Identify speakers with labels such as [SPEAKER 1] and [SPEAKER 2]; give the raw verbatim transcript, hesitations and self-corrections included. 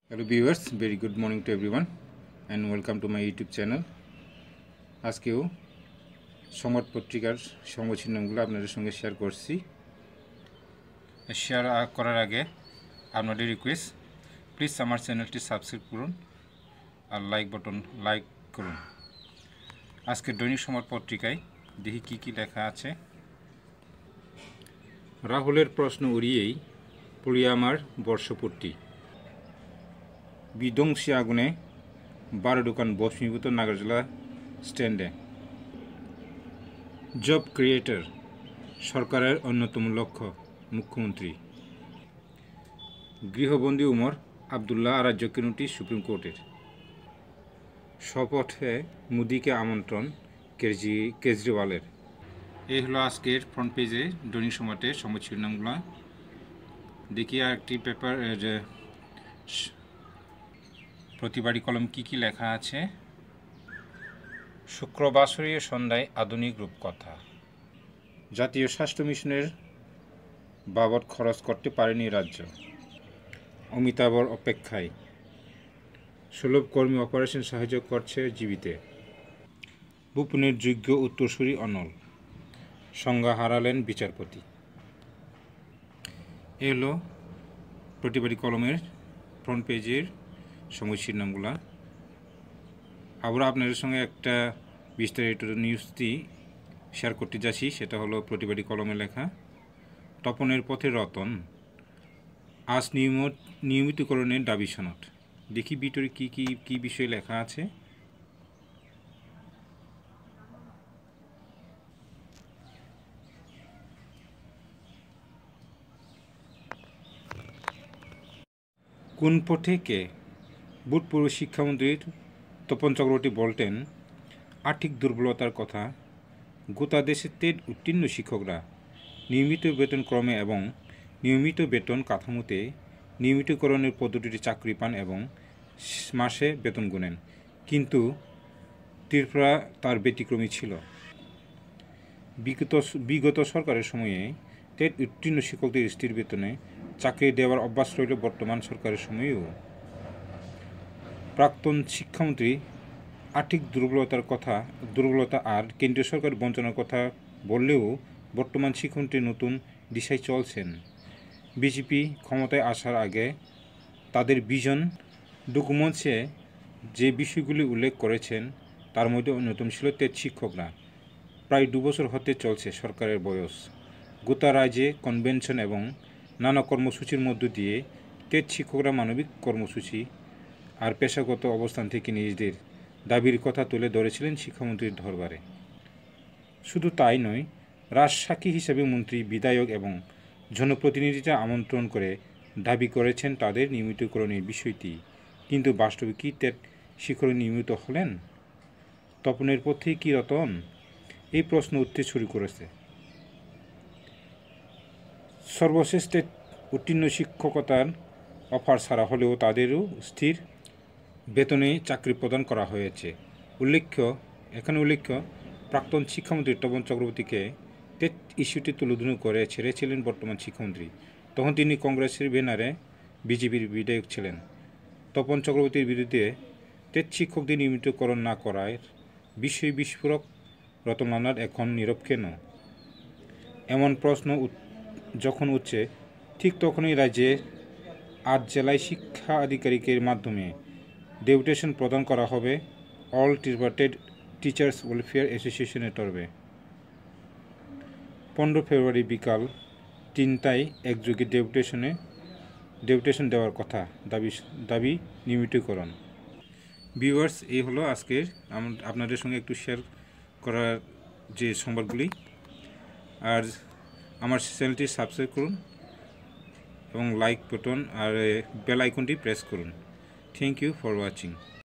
[SPEAKER 1] Hello viewers, very good morning to everyone and welcome to my YouTube channel. আজকেও সংবাদ পত্রিকার সংবাদশিরোনামগুলো আপনাদের সঙ্গে শেয়ার করছি। শেয়ার করার আগে আপনাদের রিকোয়েস্ট, প্লিজ আমার চ্যানেলটি সাবস্ক্রাইব করুন আর লাইক বাটন লাইক করুন। আজকে দৈনিক সংবাদ পত্রিকায় দেখি কি কি লেখা আছে। রাহুলের প্রশ্ন উড়িয়েই পুলিয়ামার বর্ষপূর্তি, বিধ্বংসী আগুনে বারো দোকান ভস্মীভূত নাগরজোলা স্ট্যান্ডে। জব ক্রিয়েটর সরকারের অন্যতম লক্ষ্য, মুখ্যমন্ত্রী। গৃহবন্দী উমর আবদুল্লাহ রাজ্যকে নোটিশ সুপ্রিম কোর্টের। শপথে মোদিকে আমন্ত্রণ কেজরি কেজরিওয়ালের। এই হলো আজকের ফ্রন্ট পেজে দৈনিক সংবাদের সংবাদ শিরোনামগুলো। দেখি আর একটি পেপার প্রতিবারই কলম কি কি লেখা আছে। শুক্রবাসরীয় সন্ধ্যায় আধুনিক রূপকথা। জাতীয় স্বাস্থ্য মিশনের বাবদ খরচ করতে পারেনি রাজ্য, অমিতাভর অপেক্ষায়। সুলভ কর্মী অপারেশন সাহায্য করছে জীবিতে। ভূপনের যোগ্য উত্তরসূরি অনল, সংজ্ঞা হারালেন বিচারপতি। এ হলো প্রতিবারী কলমের ফ্রন্ট পেজের সংবাদ শিরোনামগুলা। আবার আপনাদের সঙ্গে একটা বিস্তারিত নিউজটি শেয়ার করতে যাচ্ছি, সেটা হলো প্রতিবারী কলমে লেখা। তপনের পথে রতন, আজ নিয়মিত নিয়মিতকরণের দাবি সনদ। দেখি ভিতরে কি কি কি বিষয়ে লেখা আছে। কোন পথে কে? ভূতপূর্ব শিক্ষামন্ত্রী তপন চক্রবর্তী বলতেন, আর্থিক দুর্বলতার কথা। গোটা দেশে টেট উত্তীর্ণ শিক্ষকরা নিয়মিত বেতন ক্রমে এবং নিয়মিত বেতন কাঠামোতে নিয়মিতকরণের পদ্ধতিতে চাকরি পান এবং মাসে বেতন গুনেন, কিন্তু ত্রিপুরা তার ব্যতিক্রমী ছিল। বিগত বিগত সরকারের সময়ে টেট উত্তীর্ণ শিক্ষকদের স্থির বেতনে চাকরি দেওয়ার অভ্যাস রইল বর্তমান সরকারের সময়েও। প্রাক্তন শিক্ষামন্ত্রী আর্থিক দুর্বলতার কথা দুর্বলতা আর কেন্দ্রীয় সরকার বঞ্চনার কথা বললেও বর্তমান শিক্ষামন্ত্রী নতুন দিশায় চলছেন। বিজেপি ক্ষমতায় আসার আগে তাদের ভিশন ডকুমেন্টসে যে বিষয়গুলি উল্লেখ করেছেন তার মধ্যে অন্যতম ছিল টেট শিক্ষকরা। প্রায় দুবছর হতে চলছে সরকারের বয়স। গোটা রাজ্যে কনভেনশন এবং নানা কর্মসূচির মধ্য দিয়ে টেট শিক্ষকরা মানবিক কর্মসূচি আর পেশাগত অবস্থান থেকে নিজেদের দাবির কথা তুলে ধরেছিলেন শিক্ষামন্ত্রীর দরবারে। শুধু তাই নয়, রাজসাক্ষী হিসেবে মন্ত্রী, বিধায়ক এবং জনপ্রতিনিধিরা আমন্ত্রণ করে দাবি করেছেন তাদের নিয়মিতকরণের বিষয়টি। কিন্তু বাস্তবে কি টেট শিক্ষক নিয়মিত হলেন? তপনের পথে কি রতন? এই প্রশ্ন উঠতে শুরু করেছে। সর্বশেষ টেট উত্তীর্ণ শিক্ষকতার অফার ছাড়া হলেও তাদেরও স্থির বেতনে চাকরি প্রদান করা হয়েছে। উল্লেখ্য এখানে উল্লেখ্য প্রাক্তন শিক্ষামন্ত্রী তপন চক্রবর্তীকে টেট ইস্যুটি তুলোধুনো করে ছেড়েছিলেন বর্তমান শিক্ষামন্ত্রী। তখন তিনি কংগ্রেসের ব্যানারে বিজেপির বিধায়ক ছিলেন। তপন চক্রবর্তীর বিরুদ্ধে টেট শিক্ষকদের নিয়মিতকরণ না করার বিষয়ে বিস্ফোরক রতনলাল এখন নীরব কেন? এমন প্রশ্ন যখন উঠছে, ঠিক তখনই রাজ্যে আট জেলায় শিক্ষা আধিকারিকের মাধ্যমে ডেপুটেশন প্রদান করা হবে all Tripura TET teachers welfare অ্যাসোসিয়েশনের তরফে। পনেরো ফেব্রুয়ারি বিকাল তিনটায় একযোগে ডেপুটেশনে ডেপুটেশন দেওয়ার কথা। দাবি দাবি নিয়মিতকরণ। ভিউয়ার্স, এই হলো আজকের আপনাদের সঙ্গে একটু শেয়ার করার যে সংবাদগুলি। আর আমার চ্যানেলটি সাবস্ক্রাইব করুন এবং লাইক বাটন আর বেল আইকনটি প্রেস করুন। Thank you for watching.